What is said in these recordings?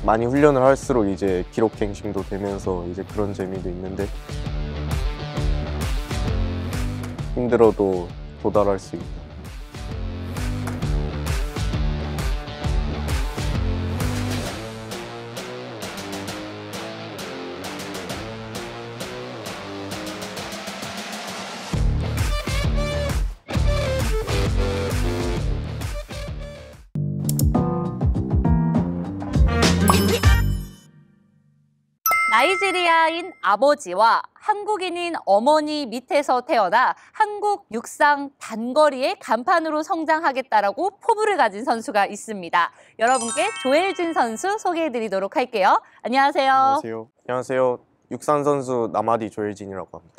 많이 훈련을 할수록 이제 기록 갱신도 되면서 이제 그런 재미도 있는데 힘들어도 도달할 수 있다. 나이지리아인 아버지와 한국인인 어머니 밑에서 태어나 한국 육상 단거리의 간판으로 성장하겠다라고 포부를 가진 선수가 있습니다. 여러분께 조엘진 선수 소개해드리도록 할게요. 안녕하세요. 안녕하세요. 안녕하세요. 육상 선수 남아디 조엘진이라고 합니다.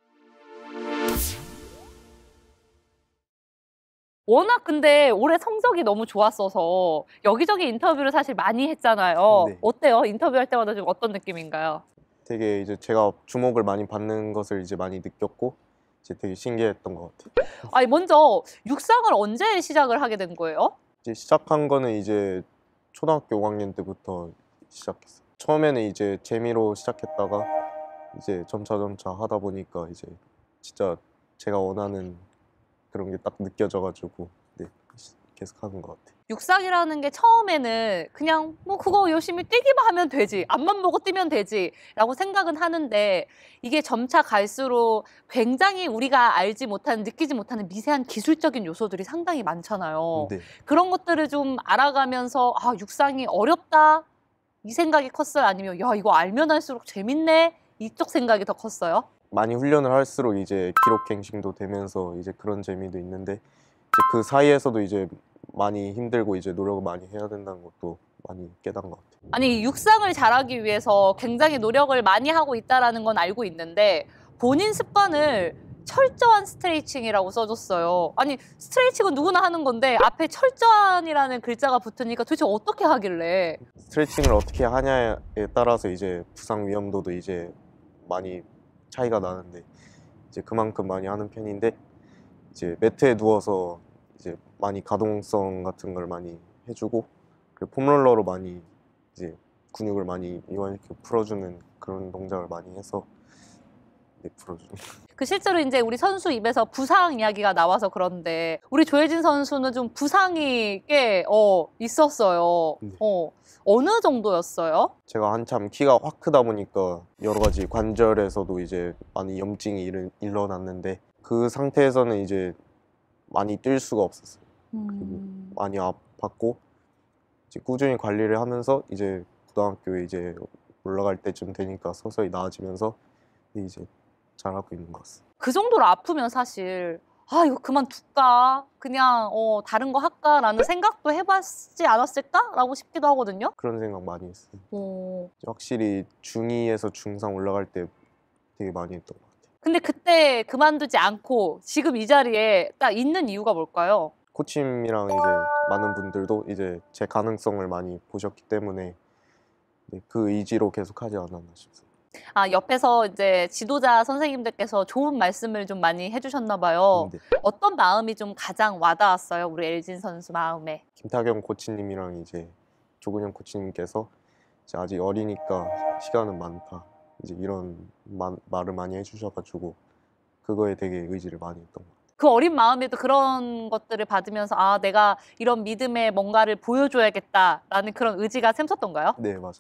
워낙 근데 올해 성적이 너무 좋았어서 여기저기 인터뷰를 사실 많이 했잖아요. 네. 어때요? 인터뷰할 때마다 좀 어떤 느낌인가요? 되게 이제 제가 주목을 많이 받는 것을 이제 많이 느꼈고 이제 되게 신기했던 것 같아요. 아니 먼저 육상을 언제 시작을 하게 된 거예요? 이제 시작한 거는 이제 초등학교 5학년 때부터 시작했어요. 처음에는 이제 재미로 시작했다가 이제 점차 하다 보니까 이제 진짜 제가 원하는 그런 게 딱 느껴져가지고 네, 계속 하는 것 같아요. 육상이라는 게 처음에는 그냥 뭐 그거 열심히 뛰기만 하면 되지, 앞만 보고 뛰면 되지 라고 생각은 하는데 이게 점차 갈수록 굉장히 우리가 알지 못하는, 느끼지 못하는 미세한 기술적인 요소들이 상당히 많잖아요. 네. 그런 것들을 좀 알아가면서 아, 육상이 어렵다 이 생각이 컸어요? 아니면 야, 이거 알면 할수록 재밌네 이쪽 생각이 더 컸어요? 많이 훈련을 할수록 이제 기록 갱신도 되면서 이제 그런 재미도 있는데 이제 그 사이에서도 이제 많이 힘들고 이제 노력을 많이 해야 된다는 것도 많이 깨달은 것 같아요. 아니 육상을 잘하기 위해서 굉장히 노력을 많이 하고 있다는 건 알고 있는데 본인 습관을 철저한 스트레칭이라고 써줬어요. 아니 스트레칭은 누구나 하는 건데 앞에 철저한이라는 글자가 붙으니까 도대체 어떻게 하길래? 스트레칭을 어떻게 하냐에 따라서 이제 부상 위험도도 이제 많이 차이가 나는데 이제 그만큼 많이 하는 편인데 이제 매트에 누워서 이제 많이 가동성 같은 걸 많이 해주고 그리고 폼롤러로 많이 이제 근육을 많이 이완시켜 풀어주는 그런 동작을 많이 해서 네, 풀어주는. 그 실제로 이제 우리 선수 입에서 부상 이야기가 나와서 그런데 우리 조혜진 선수는 좀 부상이 꽤 있었어요. 네. 어느 정도였어요? 제가 한참 키가 확 크다 보니까 여러 가지 관절에서도 이제 많이 염증이 일어났는데 그 상태에서는 이제 많이 뛸 수가 없었어요. 그리고 많이 아팠고 이제 꾸준히 관리를 하면서 이제 고등학교에 이제 올라갈 때쯤 되니까 서서히 나아지면서 이제 잘하고 있는 것 같습니다. 그 정도로 아프면 사실 아 이거 그만둘까? 그냥 다른 거 할까라는 생각도 해봤지 않았을까라고 싶기도 하거든요. 그런 생각 많이 했어요. 어. 확실히 중2에서 중3 올라갈 때 되게 많이 했던 것 같아요. 근데 그때 그만두지 않고 지금 이 자리에 딱 있는 이유가 뭘까요? 코치님이랑 이제 많은 분들도 이제 제 가능성을 많이 보셨기 때문에 네, 그 의지로 계속 하지 않았나 싶습니다. 아, 옆에서 이제 지도자 선생님들께서 좋은 말씀을 좀 많이 해주셨나 봐요. 네. 어떤 마음이 좀 가장 와닿았어요? 우리 엘진 선수 마음에. 김타경 코치님이랑 이제 조근영 코치님께서 이제 아직 어리니까 시간은 많다. 이제 이런 말을 많이 해주셔가지고 그거에 되게 의지를 많이 했던 것 같아요. 그 어린 마음에도 그런 것들을 받으면서 아, 내가 이런 믿음의 뭔가를 보여줘야겠다라는 그런 의지가 샘솟던가요? 네, 맞아요.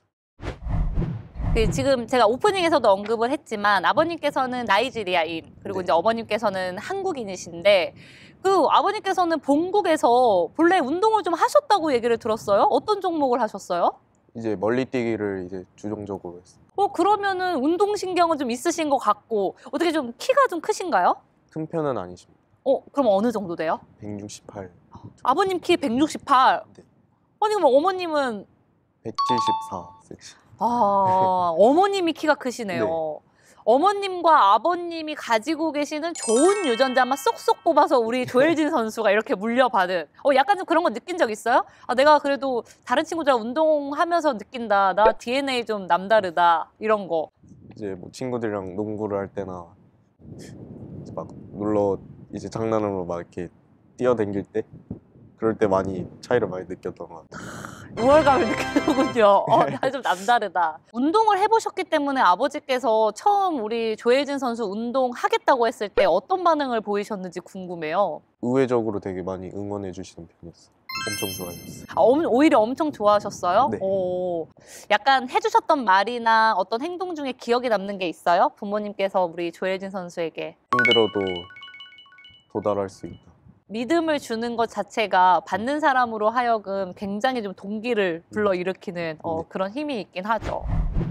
지금 제가 오프닝에서도 언급을 했지만 아버님께서는 나이지리아인 그리고 네. 이제 어머님께서는 한국인이신데 그 아버님께서는 본국에서 본래 운동을 좀 하셨다고 얘기를 들었어요. 어떤 종목을 하셨어요? 이제 멀리뛰기를 이제 주종적으로 했어요. 그러면은 운동신경은 좀 있으신 것 같고 어떻게 좀 키가 좀 크신가요? 큰 편은 아니십니다. 그럼 어느 정도 돼요? 168. 아버님 키 168. 네. 아니 그럼 어머님은 174cm. 아, 어머님이 키가 크시네요. 네. 어머님과 아버님이 가지고 계시는 좋은 유전자만 쏙쏙 뽑아서 우리 조엘진 선수가 이렇게 물려받은 약간 좀 그런 거 느낀 적 있어요? 아, 내가 그래도 다른 친구들랑 운동하면서 느낀다. 나 DNA 좀 남다르다. 이런 거. 이제 뭐 친구들이랑 농구를 할 때나 이제 막 놀러 이제 장난으로 막 이렇게 뛰어댕길 때 그럴 때 많이 차이를 많이 느꼈던 것 같아요. 우월감을 느끼는군요. 나 좀 남다르다. 운동을 해보셨기 때문에 아버지께서 처음 우리 조혜진 선수 운동하겠다고 했을 때 어떤 반응을 보이셨는지 궁금해요. 의외적으로 되게 많이 응원해 주시는 편이었어요. 엄청 좋아하셨어요. 오히려 엄청 좋아하셨어요? 네. 약간 해주셨던 말이나 어떤 행동 중에 기억에 남는 게 있어요? 부모님께서 우리 조혜진 선수에게. 힘들어도 도달할 수 있다. 믿음을 주는 것 자체가 받는 사람으로 하여금 굉장히 좀 동기를 불러일으키는 네. 그런 힘이 있긴 하죠.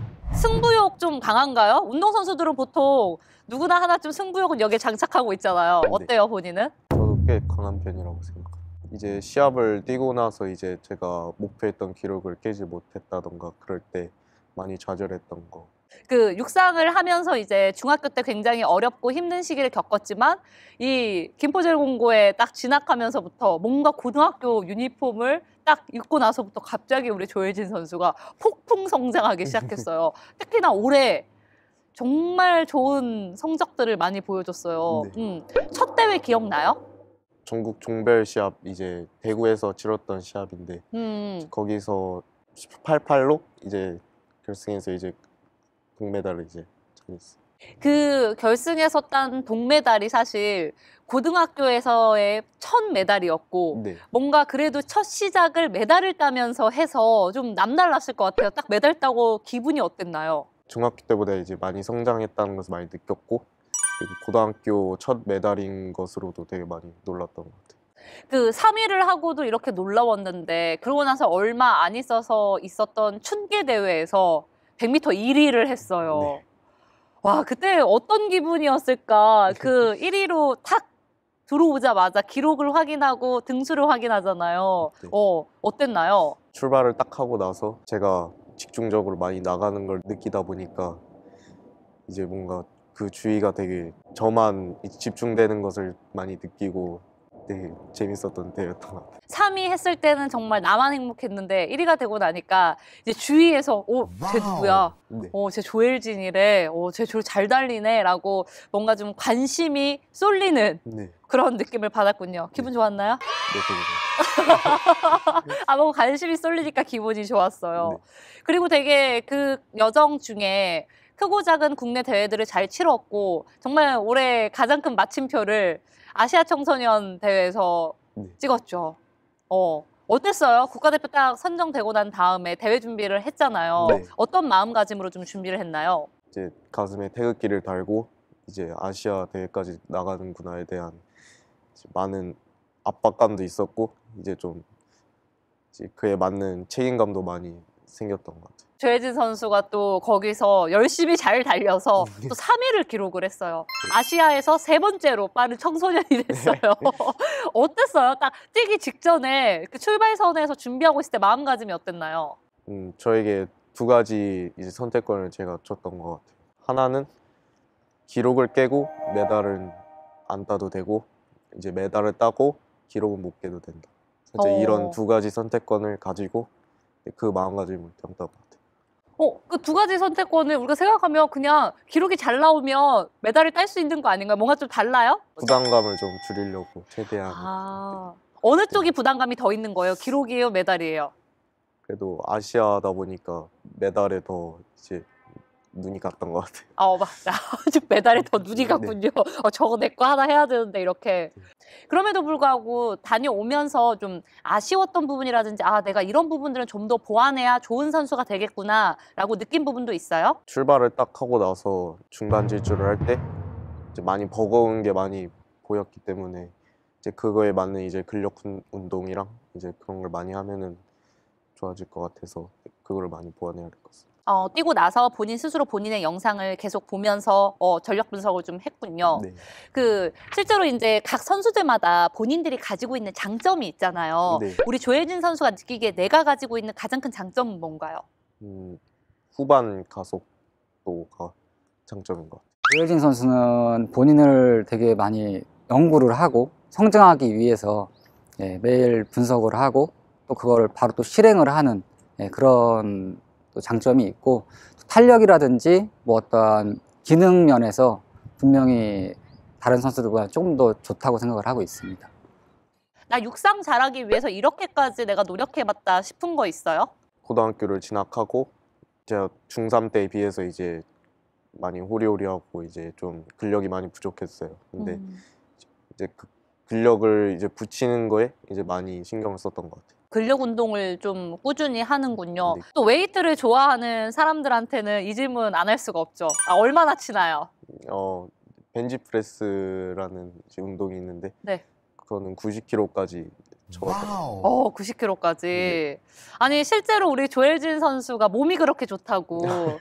승부욕 좀 강한가요? 운동선수들은 보통 누구나 하나쯤 승부욕은 여기에 장착하고 있잖아요. 네. 어때요, 본인은? 저도 꽤 강한 편이라고 생각합니다. 이제 시합을 뛰고 나서 이제 제가 목표했던 기록을 깨지 못했다던가 그럴 때 많이 좌절했던 거. 그 육상을 하면서 이제 중학교 때 굉장히 어렵고 힘든 시기를 겪었지만 이 김포제일공고에 딱 진학하면서부터 뭔가 고등학교 유니폼을 딱 입고 나서부터 갑자기 우리 조혜진 선수가 폭풍 성장하기 시작했어요. 특히나 올해 정말 좋은 성적들을 많이 보여줬어요. 네. 첫 대회 기억나요? 전국 종별 시합 이제 대구에서 치렀던 시합인데 거기서 88로 이제 결승에서 이제 동메달을 이제 차지했어요. 그 결승에서 딴 동메달이 사실 고등학교에서의 첫 메달이었고 네. 뭔가 그래도 첫 시작을 메달을 따면서 해서 좀 남달랐을 것 같아요. 딱 메달 따고 기분이 어땠나요? 중학교 때보다 이제 많이 성장했다는 것을 많이 느꼈고 그리고 고등학교 첫 메달인 것으로도 되게 많이 놀랐던 것 같아요. 그 3위를 하고도 이렇게 놀라웠는데 그러고 나서 얼마 안 있어서 있었던 춘계 대회에서 100m 1위를 했어요. 네. 와, 그때 어떤 기분이었을까? 그 1위로 탁 들어오자마자 기록을 확인하고 등수를 확인하잖아요. 네. 어땠나요? 출발을 딱 하고 나서 제가 집중적으로 많이 나가는 걸 느끼다 보니까 이제 뭔가 그 주위가 되게 저만 집중되는 것을 많이 느끼고 되게 재밌었던 대회였던 것 같아요. 3위 했을 때는 정말 나만 행복했는데 1위가 되고 나니까 이제 주위에서 쟤 누구야? 네. 쟤 조혜진이래. 쟤 잘 달리네. 라고 뭔가 좀 관심이 쏠리는 네. 그런 느낌을 받았군요. 기분 좋았나요? 네, 되게 뭔가 관심이 쏠리니까 기분이 좋았어요. 네. 그리고 되게 그 여정 중에 크고 작은 국내 대회들을 잘 치렀고 정말 올해 가장 큰 마침표를 아시아 청소년 대회에서 네. 찍었죠. 어땠어요? 국가대표 딱 선정되고 난 다음에 대회 준비를 했잖아요. 네. 어떤 마음가짐으로 좀 준비를 했나요? 이제 가슴에 태극기를 달고 이제 아시아 대회까지 나가는구나에 대한 이제 많은 압박감도 있었고 이제 좀 이제 그에 맞는 책임감도 많이 생겼던 것 같아요. 조혜진 선수가 또 거기서 열심히 잘 달려서 또 3위를 기록을 했어요. 아시아에서 3번째로 빠른 청소년이 됐어요. 어땠어요? 딱 뛰기 직전에 그 출발선에서 준비하고 있을 때 마음가짐이 어땠나요? 저에게 두 가지 이제 선택권을 제가 줬던 것 같아요. 하나는 기록을 깨고 메달은 안 따도 되고 이제 메달을 따고 기록은 못 깨도 된다. 이제 이런 두 가지 선택권을 가지고 그 마음가짐을 담았던 것 같아요. 그 두 가지 선택권을 우리가 생각하면 그냥 기록이 잘 나오면 메달을 딸 수 있는 거 아닌가요? 뭔가 좀 달라요? 부담감을 좀 줄이려고 최대한. 어느 쪽이 부담감이 더 있는 거예요? 기록이에요? 메달이에요? 그래도 아시아다 보니까 메달에 더 이제 눈이 갔던 것 같아요. 맞아. 메달에 더 눈이 갔군요. 저거 내 거 하나 해야 되는데 이렇게. 그럼에도 불구하고 다녀오면서 좀 아쉬웠던 부분이라든지 내가 이런 부분들은 좀 더 보완해야 좋은 선수가 되겠구나라고 느낀 부분도 있어요? 출발을 딱 하고 나서 중간 질주를 할 때 이제 많이 버거운 게 많이 보였기 때문에 이제 그거에 맞는 이제 근력 운동이랑 이제 그런 걸 많이 하면은 좋아질 것 같아서 그거를 많이 보완해야 될 것 같습니다. 뛰고 나서 본인 스스로 본인의 영상을 계속 보면서 전력 분석을 좀 했군요. 네. 실제로 이제 각 선수들마다 본인들이 가지고 있는 장점이 있잖아요. 네. 우리 조혜진 선수가 느끼기에 내가 가지고 있는 가장 큰 장점은 뭔가요? 후반 가속도가 장점인 것 같아요. 조혜진 선수는 본인을 되게 많이 연구를 하고 성장하기 위해서 매일 분석을 하고 또 그거를 바로 또 실행을 하는 그런 또 장점이 있고 탄력이라든지 뭐 어떤 기능 면에서 분명히 다른 선수들보다 조금 더 좋다고 생각을 하고 있습니다. 나 육상 잘하기 위해서 이렇게까지 내가 노력해봤다 싶은 거 있어요? 고등학교를 진학하고 제가 중3 때에 비해서 이제 많이 호리호리하고 이제 좀 근력이 많이 부족했어요. 근데 이제 그 근력을 이제 붙이는 거에 이제 많이 신경을 썼던 것 같아요. 근력 운동을 좀 꾸준히 하는군요. 네. 또 웨이트를 좋아하는 사람들한테는 이 질문 안 할 수가 없죠. 얼마나 치나요? 벤치프레스라는 이제 운동이 있는데 네. 그거는 90kg까지 쳐봤어요. 90kg까지. 네. 아니 실제로 우리 조엘진 선수가 몸이 그렇게 좋다고.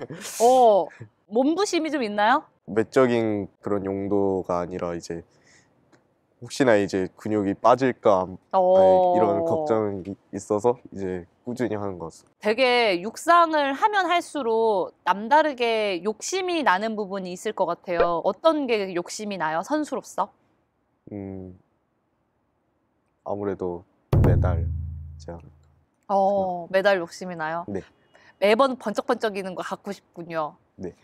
몸부심이 좀 있나요? 외적인 그런 용도가 아니라 이제 혹시나 이제 근육이 빠질까 이런 걱정이 있어서 이제 꾸준히 하는 것 같습니다. 되게 육상을 하면 할수록 남다르게 욕심이 나는 부분이 있을 것 같아요. 어떤 게 욕심이 나요? 선수로서? 아무래도 메달이지 않을까. 메달 욕심이 나요? 네. 매번 번쩍번쩍이는 거 갖고 싶군요. 네.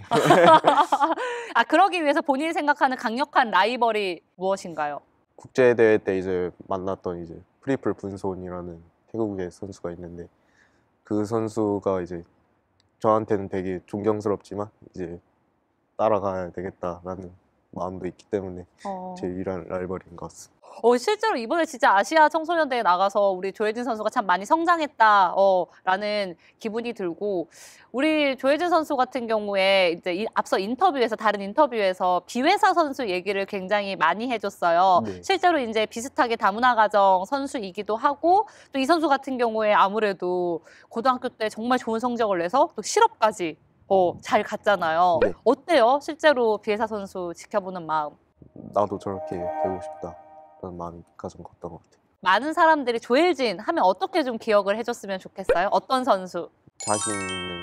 아, 그러기 위해서 본인이 생각하는 강력한 라이벌이 무엇인가요? 국제대회 때 이제 만났던 이제 프리플 분손이라는 태국의 선수가 있는데 그 선수가 이제 저한테는 되게 존경스럽지만 이제 따라가야 되겠다라는 마음도 있기 때문에 제 유일한 라이벌인 것 같습니다. 실제로 이번에 진짜 아시아 청소년 대회 나가서 우리 조혜진 선수가 참 많이 성장했다, 라는 기분이 들고, 우리 조혜진 선수 같은 경우에 이제 앞서 인터뷰에서, 다른 인터뷰에서 비회사 선수 얘기를 굉장히 많이 해줬어요. 네. 실제로 이제 비슷하게 다문화 가정 선수이기도 하고, 또 이 선수 같은 경우에 아무래도 고등학교 때 정말 좋은 성적을 내서 또 실업까지 잘 갔잖아요. 네. 어때요? 실제로 비회사 선수 지켜보는 마음. 나도 저렇게 되고 싶다. 그런 마음이 가장 컸던 것 같아요. 많은 사람들이 조엘진 하면 어떻게 좀 기억을 해줬으면 좋겠어요? 어떤 선수? 자신 있는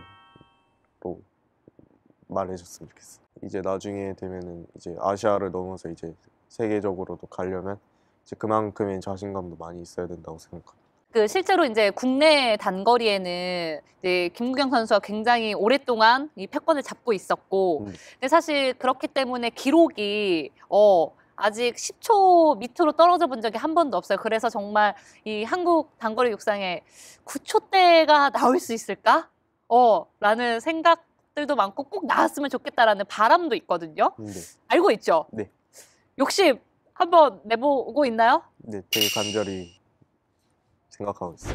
선수로 말해줬으면 좋겠어요. 이제 나중에 되면은 이제 아시아를 넘어서 이제 세계적으로도 가려면 이제 그만큼의 자신감도 많이 있어야 된다고 생각합니다. 실제로 이제 국내 단거리에는 이제 김구경 선수가 굉장히 오랫동안 이 패권을 잡고 있었고, 근데 사실 그렇기 때문에 기록이 아직 10초 밑으로 떨어져 본 적이 한 번도 없어요. 그래서 정말 이 한국 단거리 육상에 9초대가 나올 수 있을까? 라는 생각들도 많고 꼭 나왔으면 좋겠다라는 바람도 있거든요. 네. 알고 있죠? 네. 욕심 한번 내보고 있나요? 네, 되게 간절히 생각하고 있어요.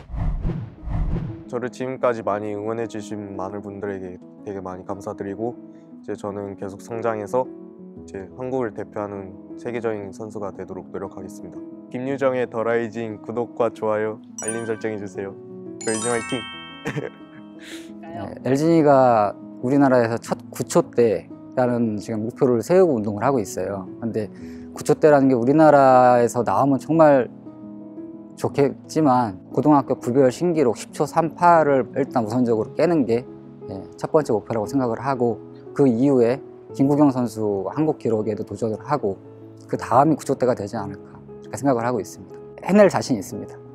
저를 지금까지 많이 응원해 주신 많은 분들에게 되게 많이 감사드리고 이제 저는 계속 성장해서 이제 한국을 대표하는 세계적인 선수가 되도록 노력하겠습니다. 김유정의 더 라이징 구독과 좋아요, 알림 설정해 주세요. 조혜진 화이팅! 네, 엘진이가 우리나라에서 첫 9초대라는 지금 목표를 세우고 운동을 하고 있어요. 근데 9초대라는 게 우리나라에서 나오면 정말 좋겠지만 고등학교 구별 신기록 10초 38을 일단 우선적으로 깨는 게 첫 번째 목표라고 생각을 하고 그 이후에 김구경 선수 한국 기록에도 도전을 하고 그 다음이 9초대가 되지 않을까 이렇게 생각을 하고 있습니다. 해낼 자신이 있습니다.